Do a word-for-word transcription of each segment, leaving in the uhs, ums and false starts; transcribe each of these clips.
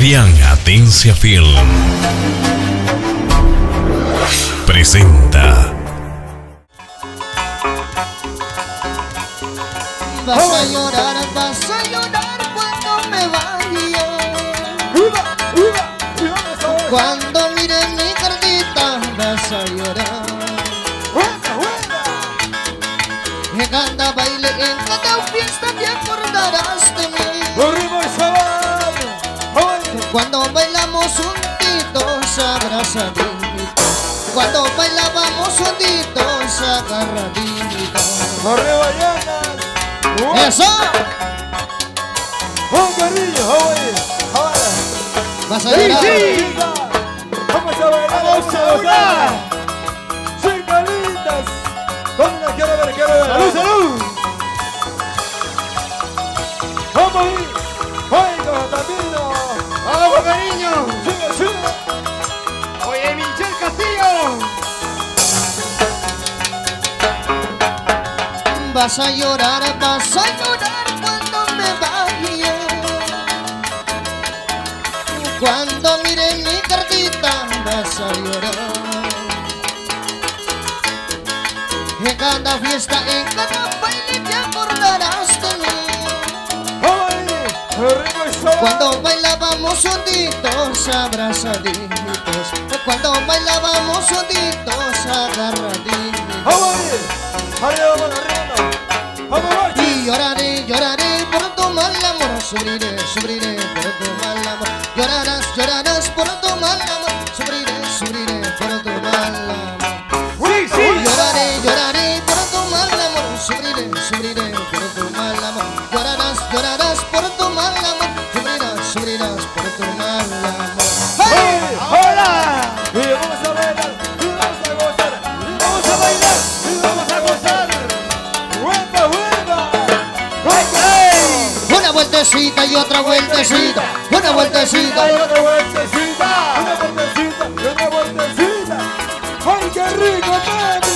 Fabián Atencia Film presenta. Vas a llorar, vas a llorar cuando me vaya. Cuando mires mi cartita vas a llorar. En cada baile, en cada fiesta te acordarás de mí. Cuando bailamos juntitos, abrazaditos. Cuando bailábamos juntitos, agarraditos. ¡Eso! ¡Un cariño! ¡Ahora! Vas a llorar. Sí, vamos a bailar, vamos a gozar. Cinco lindas. ¿Dónde la quiero ver? Quiero ver. ¡Salud, salud! ¡Vamos ahí! ¡Oiga, Tamino! ¡Vamos, cariño! ¡Sigue, sigue! ¡Oye, Michelle Castillo! Vas a llorar, vas a llorar cuando me vaya. Cuando mires mi cartita vas a llorar. En cada fiesta, en cada baile te acordarás de mí. ¡Vamos ahí! ¡Arriba y suave! Cuando bailábamos juntitos, abrazaditos. Cuando bailábamos juntitos, agarraditos. ¡Vamos ahí! ¡Arriba, mano, arriba! ¡Vamos, vamos! Y lloraré, lloraré por tu mal amor. Sufriré, sufriré por tu mal amor. Llorarás, llorarás por tu mal amor. Sufriré, sufriré por tu mal amor. ¡Sí, sí! Lloraré, lloraré por tu mal amor. Sufriré, sufriré por tu mal amor. Llorarás, llorarás por tu mal amor. Sufrirás, sufrirás por tu mal amor. ¡Hey! ¡Hola! Y vamos a bailar, y vamos a gozar, y vamos a bailar, y vamos a gozar. ¡Vuelta, vuelta! ¡Hey! Una vueltecita y otra vueltecita. Una vueltecita Y otra vueltecita, una vueltecita, y otra vueltecita. ¡Ay, qué rico, mami!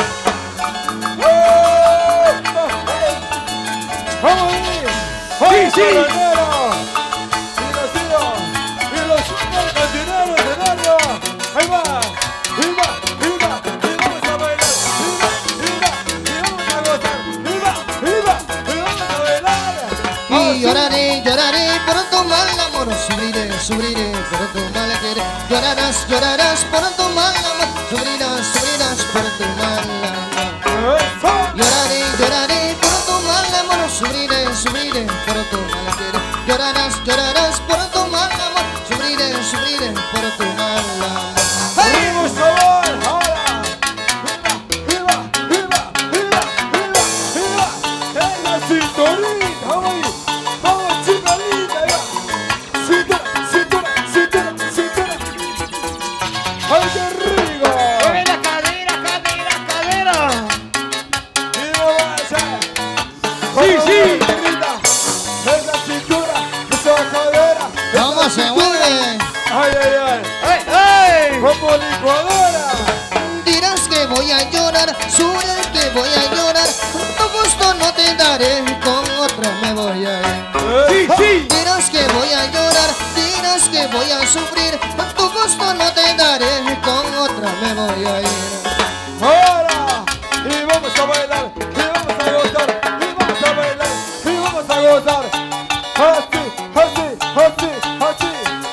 ¡Vamos ahí! ¡Ay, sí! ¡Y los tiros! ¡Y los super cantineros en área! ¡Ahí va! ¡Y va! ¡Y va! ¡Y vamos a bailar! ¡Y va! ¡Y va! ¡Y vamos a gozar! ¡Y va! ¡Y va! ¡Y vamos a bailar! y lloraré, lloraré por tu mal amor. Sufriré, sufriré por tu mal querer. Llorarás, llorarás por tu mal amor. Sufrirás, sufrirás por tu mal amor. Lloraré, lloraré por tu mal amor. Sufriré, sufriré por tu mal querer. Llorarás, llorarás por tu mal amor. Sufriré, sufriré por tu mal amor. ¡Ay! ¡Vamos, chaval! ¡Ahora! ¡Viva! ¡Viva! ¡Viva! ¡Viva! ¡Viva! ¡En la cinturita! ¡Vamos ahí! ¡Vamos, chica linda! ¡Ahí va! ¡Cintura! ¡Cintura! ¡Cintura! ¡Cintura! ¡Ay, qué rico! ¡Mueve la cadera, cadera, cadera! ¡Y no va a echar! ¡Sí, sí! ¡Es la cintura! ¡Es la cadera! ¡Es ¿Cómo la se cintura! mueve? ¡Ay, ay, ay! ¡Ay, ay! ¡Como licuadora! Dirás que voy a llorar, juré que voy a llorar. Tu gusto no te daré, con otra me voy a ir. ¡Sí, sí! Dirás que voy a llorar, dirás que voy a sufrir. Tu gusto no te daré, con otra me voy a ir. ¡Ahora! Y vamos a bailar, y vamos a gozar, y vamos a bailar, y vamos a gozar. Así, así, así, así.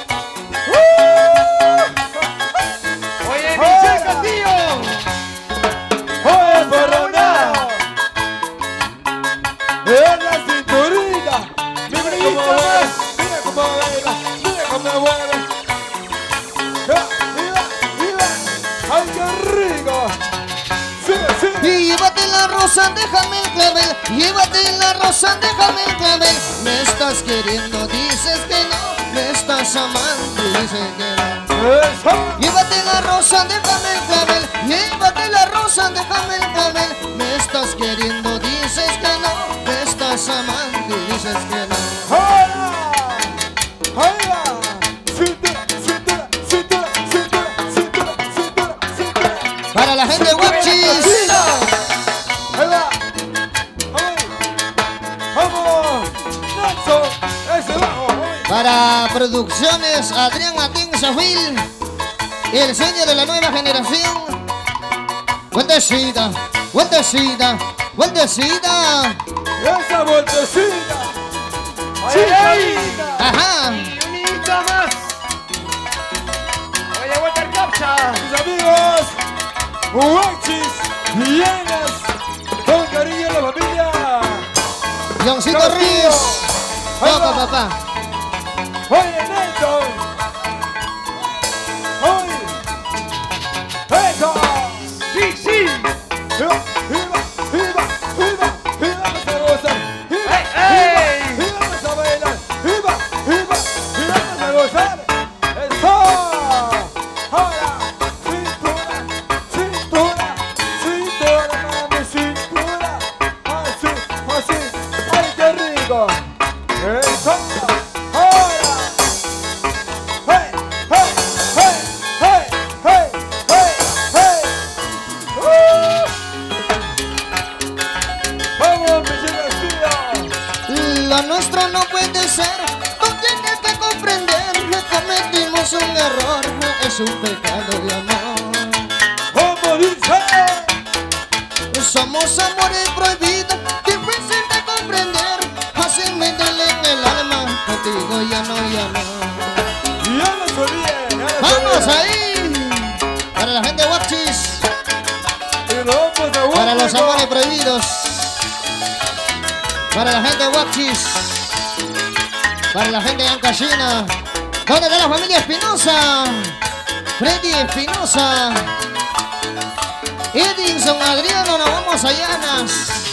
Oye, Michelle Castillo. ¡Oye, Ferronado! ¡Es la cinturita! ¡Mira cómo mueve! ¡Mira cómo baila! ¡Mira cómo mueve! ¡Mira, mira, mira! ¡Ay, qué rico! ¡Sigue, sigue! Y llévate la rosa, déjame el clavel. Llévate la rosa, déjame el clavel. Me estás queriendo, dices que no. Me estás amando, dices que no. ¡Eso! Llévate la rosa, déjame el clavel. Llévate la rosa, déjame el clavel. Me estás queriendo, dices que no. Me estás amando, dices que no. ¡Ahora! ¡Ahí va! ¡Cintura, cintura, cintura, cintura, cintura, cintura, cintura! Para la gente guachis. ¡Ahí va! ¡Vamos! ¡Vamos! ¡Nacho! ¡Ese bajo! Para Producciones Adrián Atensafil y el sello de la nueva generación. Vueltecita, vueltecita, vueltecita. Esa vueltecita. Sí, Ajá. y unita más. Oye, Walter Capcha. Mis amigos, Huachis, Llenas, con cariño a la familia. Johncito Castillo. Ríos. Ahí Toca, va. papá. Oye, Nelson. Oye. Eso. Sí, sí. Viva, viva, viva, viva, viva, vamos a gozar. Viva, ¡Ey, ey! viva, vamos a bailar. Viva, viva, viva, vamos a gozar. Eso. Ahora, cintura, cintura, cintura, mami, cintura. Así, así. Ay, qué rico. Eso. Ahora. Hey, hey, hey, hey, hey, hey, hey. Uh. Vamos, Michelle Castillo. Lo nuestro no puede ser, tú tienes que comprender. Cometimos un error, es un pecado de amor. ¿Cómo dice? Somos amores prohibidos, difícil de comprender. Así me duele en el alma, contigo ya no, ya no. Ya lo sabía, ya lo ¡Vamos sabía. ahí! Para la gente de Huachis, Y lo vamos a para los Huánuco. amores prohibidos. Para la gente de Huachis, para la gente de Ancashina. ¿Dónde está la familia Espinosa? Freddy Espinosa, Edinson Adriano, nos vamos a Llanas.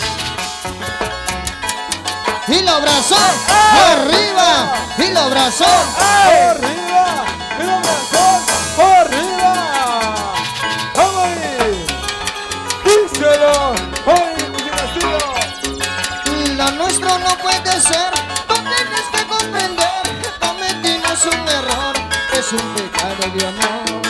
Y los brazos arriba, y los brazos. Arriba, y los brazos arriba. Vamos ahí. Díselo. Oye, Michelle Castillo. Lo nuestro no puede ser, tú tienes que comprender. Cometimos un error, es un pecado de amor.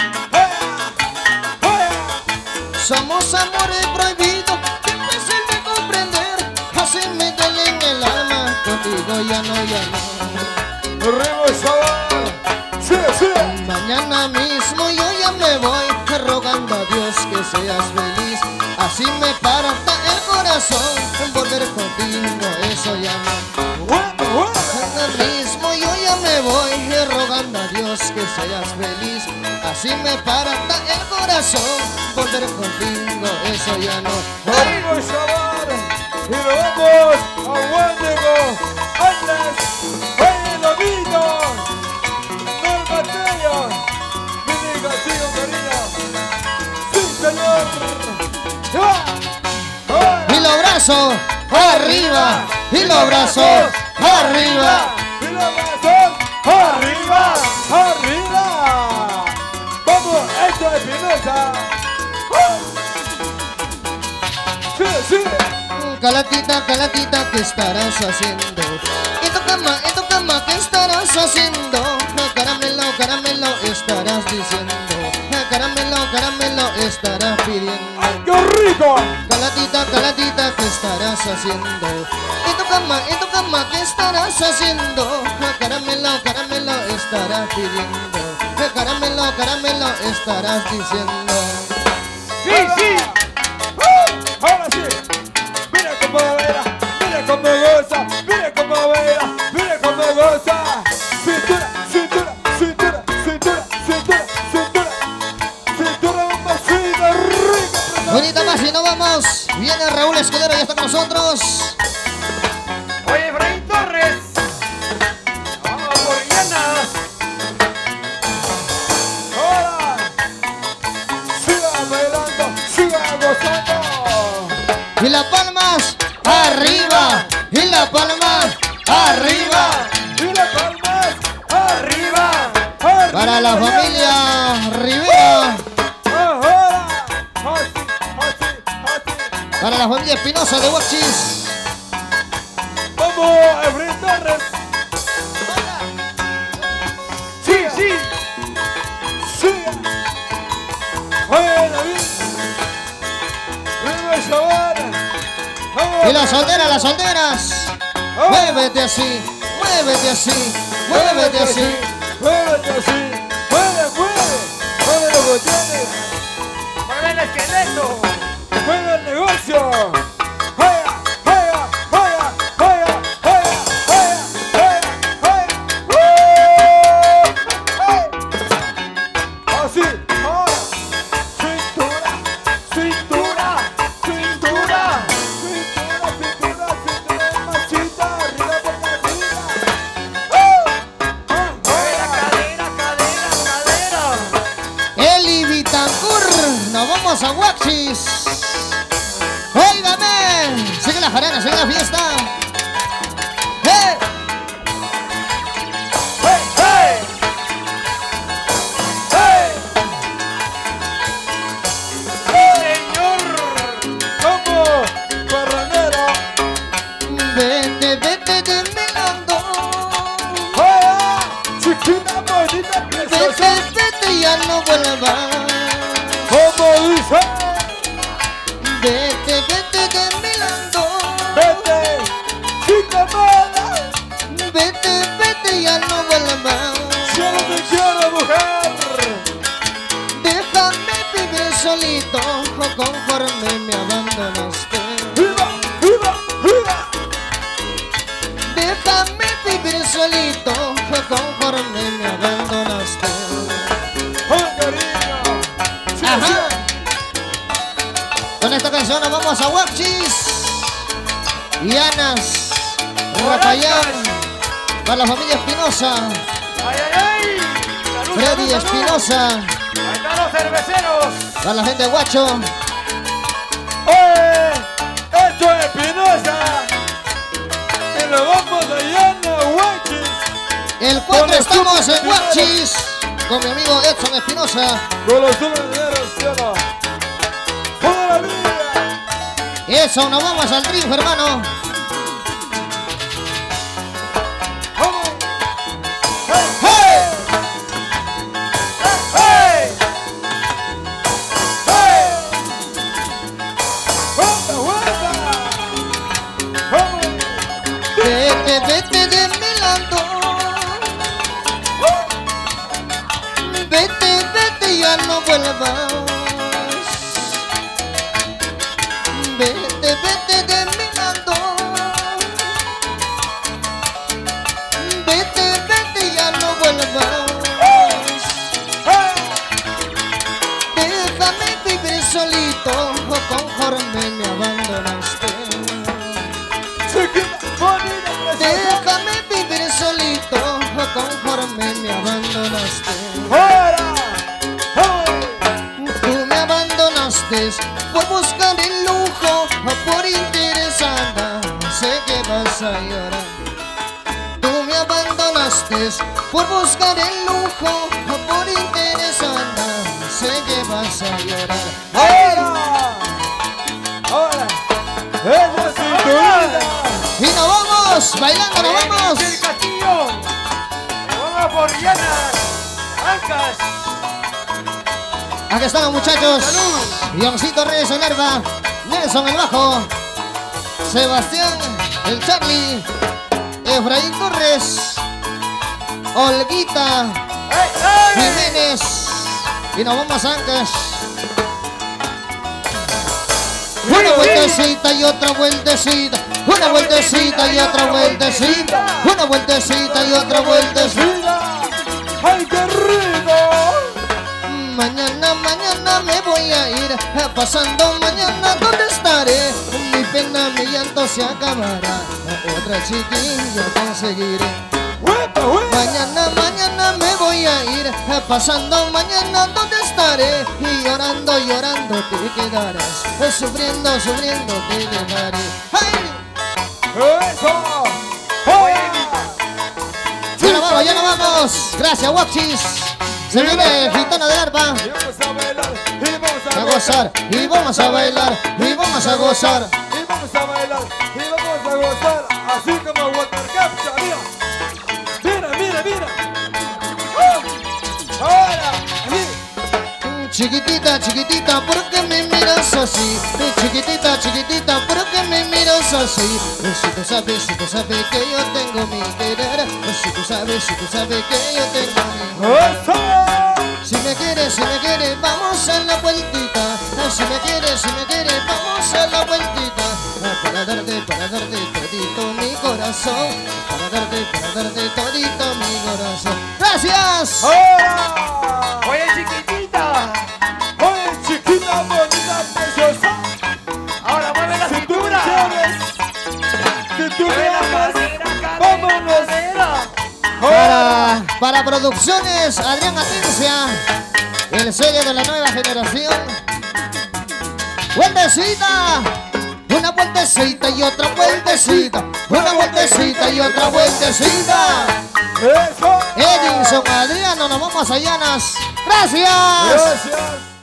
Somos amores prohibidos, difícil de comprender. Así me duele en el alma, contigo ya no, ya no. Arriba, chaval. Sí, sí. Mañana mismo yo ya me voy, rogando a Dios que seas feliz. Así me parta el corazón, volver contigo, eso ya no. Bueno, bueno. Mañana mismo yo ya me voy, rogando a Dios que seas feliz. Así me parta el corazón, volver contigo, eso ya no. Arriba, chaval. Y lo vamos a Huánuco. Atlas. Oye, Lomito. Norma Tello. Mini Castillo, cariño. Sí, señor. ¡Ah! ¡Ah! Y los brazos arriba, y los brazos arriba. ¡Y los brazos arriba! ¡Arriba! ¡Vamos, esto es Espinosa! ¡Sí, sí! Calatita, calatita, ¿qué estarás haciendo? En tu cama, en tu cama, ¿qué estarás haciendo? Caramelo, caramelo, estarás diciendo. Caramelo, caramelo, estarás pidiendo. ¡Ay, qué rico! Calatita, calatita, ¿qué estarás haciendo? En tu cama, en tu cama, ¿qué estarás haciendo? Caramelo, caramelo, estarás pidiendo. Caramelo, caramelo, estarás diciendo. Sí, sí. ¡Uh! ¡Ahora sí! ¡Mira cómo baila! ¡Mira cómo goza! ¡Mira cómo baila! ¡Mira cómo goza! ¡Cintura, cintura, cintura, cintura, cintura, cintura! ¡Cintura, mamacita rica! Bonita más y no vamos. Viene Raúl Escudero, ya está con nosotros. Oye, Efraín Torres. Vamos por Llanas. ¡Ahora! ¡Sigan bailando! ¡Sigan gozando! Y las palmas arriba, y las palmas arriba. ¡Y las palmas arriba! ¡Arriba! Para la familia Rivera, ¡Ahora! ¡Así, así, así! para la familia Espinosa de Huachis. ¡Vamos, Efraín Torres! Sí, sí. ¡Sí! ¡Oye, David! ¡Viva Chaval! ¡Vamos! Y las solteras, las solteras. ¡Vamos! Muévete así, muévete así, muévete así. Muévete así. Mueve, mueve. Mueve los botones. ¡Mueve el esqueleto! Mueve el negocio. Juega, juega, juega, juega, juega, juega, juega, juega. Así, ahora. Cintura, cintura, cintura, cintura, cintura, cintura, machita, arriba por arriba. ¡Mueve la cadera, cadera, cadera! Eli Bitancur, nos vamos a Huachis. Óigame, sigue la jarana, sigue la fiesta. ¡Eh! ¡Hey, hey! ¡Hey! ¡Señor! ¡Vamos, parranero! Vete, vete de Milando. ¡Juega! Chiquita, bonita, preciosa. Vete, vete, ya no vuelvas. ¿Cómo dice? Vete, vete de Milando. Vete, chica mala. Vete, vete, ya no vuelvas. Yo no te quiero, mujer. Déjame vivir solito, conforme me abandonaste. ¡Viva, viva, viva! Déjame vivir solito, conforme me abandonaste. ¡Oh, cariño! Sí, Ajá. Con esta canción nos vamos a Huachis, Yanas, Rapayán, para la familia Espinosa, ¡Ay, ay, ay! ¡Salud, Freddy salud, salud! Espinosa, ¡Ahí están los cerveceros! para la gente de Huacho. ¡Oye! ¡Esto es Espinosa! ¡Y lo vamos allá en Huachis! El cuatro Con los estamos en super Huachis, con mi amigo Edson Espinosa. ¡Con los sombreros, cielo! ¡Toda la vida! Eso, nos vamos al triunfo, hermano. ¡Vamos! ¡Hey, hey! ¡Hey! ¡Hey! ¡Vuelta, vuelta! ¡Vamos! Vete, vete de Milando. Vete, vete, ya no vuelvas. Vete, vete de Milando. Vete, vete, ya no vuelvas. Déjame vivir solito, conforme me abandonaste. Chiquita, bonita, preciosa. Déjame vivir solito, conforme me abandonaste. ¡Fuera! ¡Hey! Tú me abandonaste por buscar el lujo, por interesada, sé que vas a llorar. Tú me abandonaste por buscar el lujo, por interesada, sé que vas a llorar. ¡Ahora! ¡Ahora! ¡Esa cinturita! Y nos vamos, bailando nos vamos. ¡El castillo! ¡Vamos por Llanas! ¡Ancas! Aquí están los muchachos. Ioncito Reyes en Herba, Nelson el bajo, Sebastián el Charlie, Efraín Torres, Olguita ¡Ey, ey! Jiménez y nos vamos a Ancash. Una vueltecita y otra vueltecita, una vueltecita y otra vueltecita, una vueltecita y otra vueltecita. ¡Vida! ¡Ay, qué rico! Mañana, mañana me voy a ir, pasando mañana ¿dónde estaré? Mi pena, mi llanto se acabará, otra chiquilla conseguiré. ¡Huepa, huepa! Mañana, mañana me voy a ir, pasando mañana ¿dónde estaré? Y llorando, llorando te quedarás, sufriendo, sufriendo te dejaré. ¡Ay! ¡Eso! ¡Oye! Ya nos vamos, ya nos vamos. Gracias, Huachis. Se viene Gitana de Arpa. Y vamos a bailar, y vamos a A gozar, y vamos a bailar, y vamos a gozar. Y vamos a bailar, y vamos a gozar, así como Water Capture, mira. Mira, mira, mira. ¡Oh! Ahora, así. Chiquitita, chiquitita, ¿por qué me miras así? Chiquitita, chiquitita, ¿por qué me miras así? Si tú sabes, si tú sabes que yo tengo mi querer, si tú sabes sabes, si tú sabes que yo tengo mi... ¡Eso! Si me quieres, si me quieres, vamos a la vueltita. Si me quieres, si me quieres, vamos a la vueltita. Para darte, para darte todito mi corazón. Para darte, para darte todito mi corazón. ¡Gracias! ¡Ahora! Oye, chiquitita. Oye, chiquita, bonita, preciosa. Ahora mueve la Si tú cintura. quieres, si tú Mueve la quieres, cadera, cadera, vámonos. cadera. Para, para Producciones Adrián Atencia, el sello de la nueva generación. ¡Vueltecita! Una vueltecita y otra vueltecita. Una vueltecita y otra vueltecita. ¡Eso! Edinson, Adriano, nos vamos a Llanas. ¡Gracias! Gracias.